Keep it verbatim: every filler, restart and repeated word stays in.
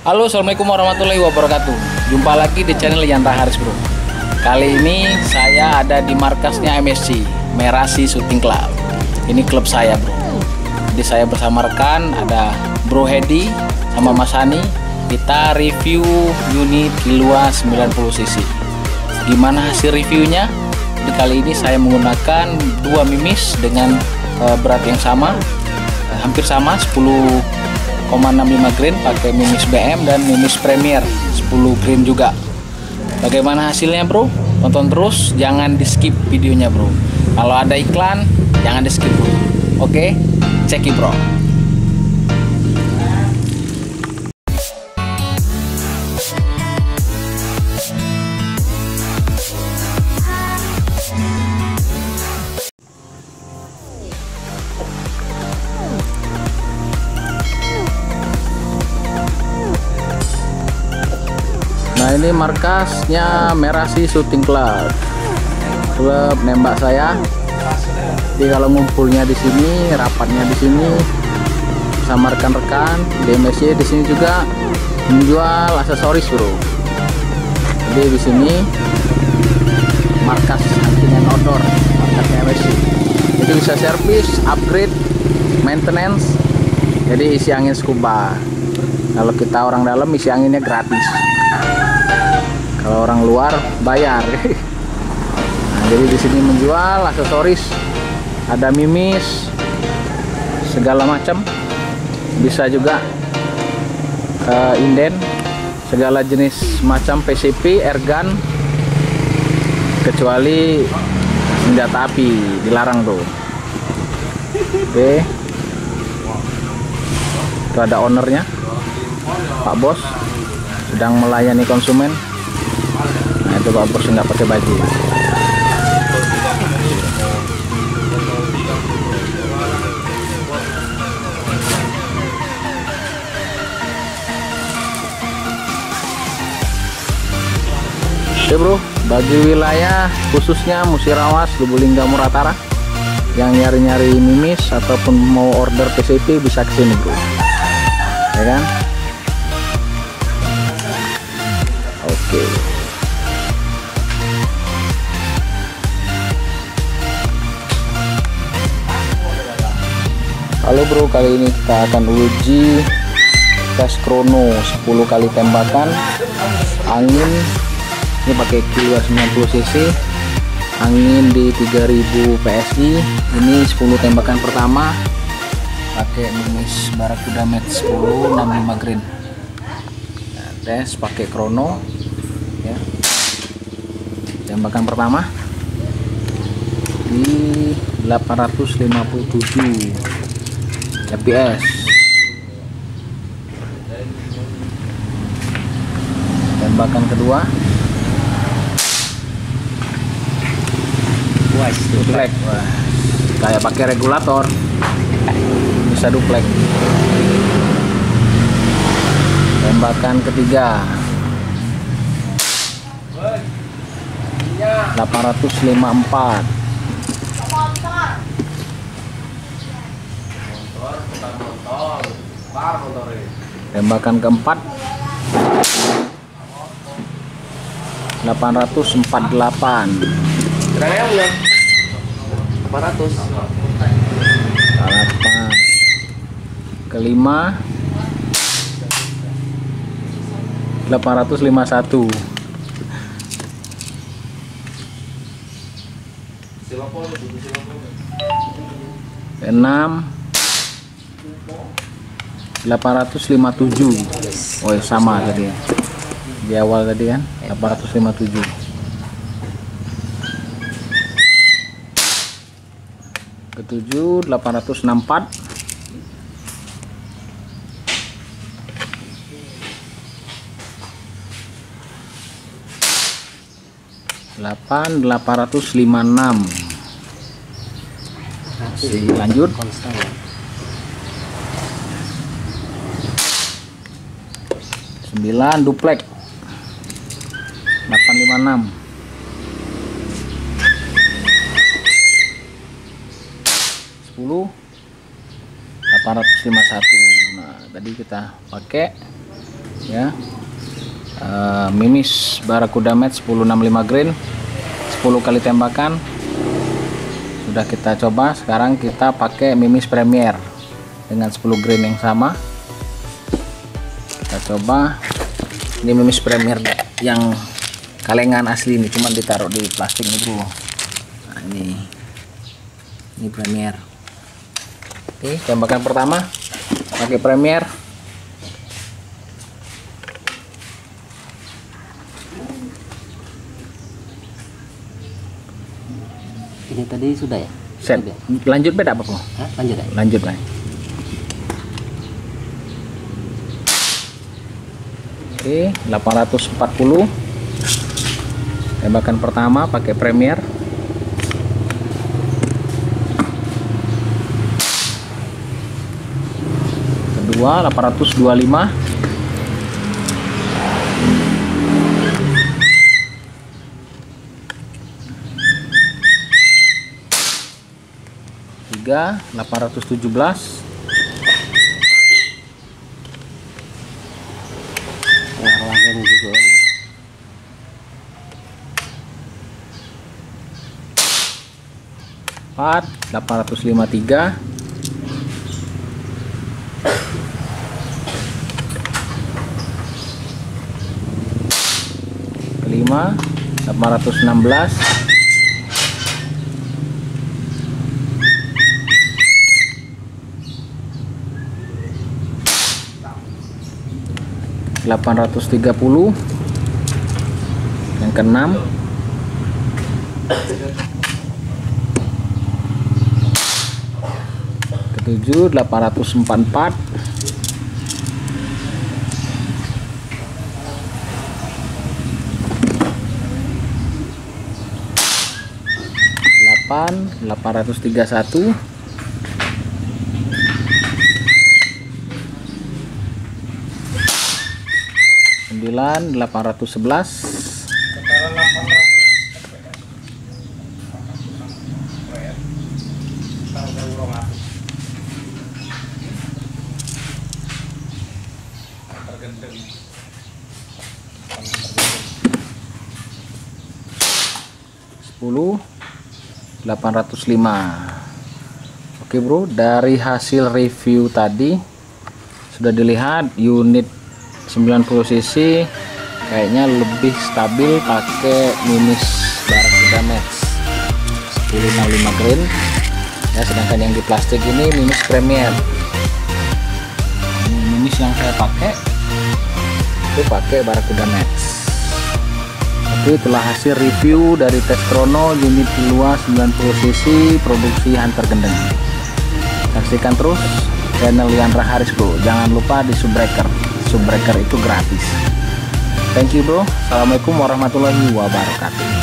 Halo, assalamualaikum warahmatullahi wabarakatuh. Jumpa lagi di channel Yandra Haris Bro. Kali ini saya ada di markasnya M S C Merasi Shooting Club. Ini klub saya bro. Jadi saya bersama rekan ada Bro Hedi sama Mas Hani. Kita review unit Kilua sembilan puluh cc. Gimana hasil reviewnya? Di kali ini saya menggunakan dua mimis dengan uh, berat yang sama, uh, hampir sama, sepuluh koma enam lima grain, pakai mimis B M dan mimis Premier sepuluh grain juga. Bagaimana hasilnya bro? Tonton terus, jangan di skip videonya bro. Kalau ada iklan jangan di skip bro. Oke, ceki bro. Nah ini markasnya Merasi Shooting Club, klub nembak saya. Jadi kalau ngumpulnya di sini, rapatnya di sini sama rekan-rekan di M S C. Di sini juga menjual aksesoris bro. Jadi di sini markas hunting and outdoor, markasnya M S C. Jadi bisa servis, upgrade, maintenance. Jadi isi angin scuba. Kalau kita orang dalam isi anginnya gratis. Kalau orang luar bayar. Nah, jadi di sini menjual aksesoris, ada mimis, segala macam. Bisa juga uh, inden, segala jenis macam P C P, airgun, kecuali senjata api dilarang tuh. Oke, itu ada ownernya, Pak Bos, sedang melayani konsumen. Nah itu Pak Bos nggak pakai baju. Oke bro, bagi wilayah khususnya Musirawas, Lubulingga, Muratara yang nyari-nyari mimis ataupun mau order P C P bisa kesini bro, ya kan? Oke. Halo bro, kali ini kita akan uji tes krono sepuluh kali tembakan angin. Ini pakai Kilua sembilan puluh cc, angin di tiga ribu P S I. Ini sepuluh tembakan pertama pakai mimis Barakuda Med sepuluh enam puluh lima grain. Nah, tes pakai krono ya. Tembakan pertama di delapan ratus lima puluh tujuh F P S. Tembakan kedua duplek. Wah, kayak pakai regulator, bisa duplek. Tembakan ketiga delapan ratus lima puluh empat. Tembakan keempat delapan ratus empat puluh delapan. delapan ratus. delapan. Kelima delapan ratus lima puluh satu. Enam delapan ratus lima puluh tujuh. Oh sama tadi ya, di awal tadi kan delapan ratus lima puluh tujuh. Ketujuh delapan ratus enam puluh empat. Delapan delapan ratus lima puluh enam. Masih lanjut. Sembilan duplek delapan lima enam. Sepuluh delapan ratus lima puluh satu. Nah tadi kita pakai ya. Uh, Mimis Barakuda Match sepuluh enam puluh lima grain, sepuluh kali tembakan sudah kita coba. Sekarang kita pakai Mimis Premier dengan sepuluh grain yang sama. Kita coba. Ini Mimis Premier yang kalengan asli, ini cuma ditaruh di plastik nih bro. Nah, ini ini Premier. Oke, tembakan pertama pakai Premier. Ini tadi sudah ya? Set. Lanjut beda apa bro? Hah? Lanjut ya? Lanjut lah. Oke, delapan ratus empat puluh. Tembakan pertama pakai Premier. Kedua delapan ratus dua puluh lima. Tiga delapan ratus tujuh belas. Empat delapan ratus lima puluh tiga. Kelima delapan ratus enam belas. delapan ratus tiga puluh. Yang keenam ketujuh delapan ratus empat puluh empat. Delapan delapan ratus tiga puluh satu. Sembilan delapan ratus sebelas. Sepuluh delapan ratus lima. Oke bro, dari hasil review tadi sudah dilihat unit sembilan puluh cc kayaknya lebih stabil pakai Mimis Barakuda Match sepuluh enam puluh lima grain ya, sedangkan yang di plastik ini Mimis Premier. Ini Mimis yang saya pakai itu pakai Barakuda Match. Oke, itulah hasil review dari tes Chrono unit luas sembilan puluh cc produksi Hunter Gendeng. Saksikan terus channel Yandra Haris bro, jangan lupa di subbreaker. Subbreaker itu gratis. Thank you bro. Assalamualaikum warahmatullahi wabarakatuh.